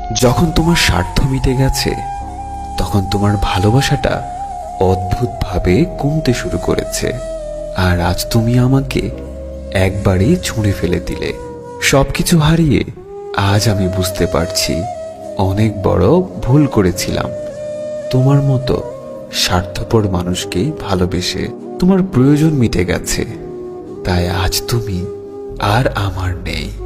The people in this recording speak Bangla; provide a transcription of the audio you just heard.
যখন তোমার স্বার্থ মিটে গেছে তখন তোমার ভালোবাসাটা অদ্ভুতভাবে কমতে শুরু করেছে। আর আজ তুমি আমাকে একবারেই ছুঁড়ে ফেলে দিলে। সবকিছু হারিয়ে আজ আমি বুঝতে পারছি অনেক বড় ভুল করেছিলাম। তোমার মতো স্বার্থপর মানুষকে ভালোবেসে তোমার প্রয়োজন মিটে গেছে, তাই আজ তুমি আর আমার নেই।